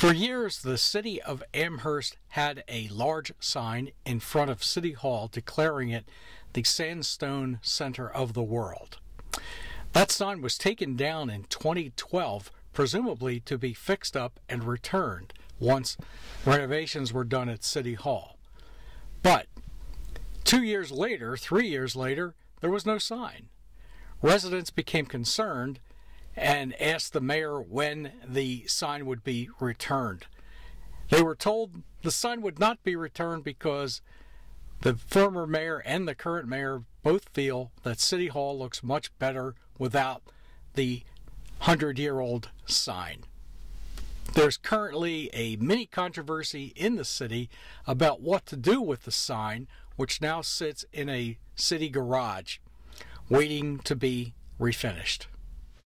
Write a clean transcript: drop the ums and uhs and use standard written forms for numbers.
For years, the city of Amherst had a large sign in front of City Hall declaring it the Sandstone Center of the World. That sign was taken down in 2012, presumably to be fixed up and returned once renovations were done at City Hall. But 2 years later, 3 years later, there was no sign. Residents became concerned and asked the mayor when the sign would be returned. They were told the sign would not be returned because the former mayor and the current mayor both feel that City Hall looks much better without the 100-year-old sign. There's currently a mini controversy in the city about what to do with the sign, which now sits in a city garage waiting to be refinished.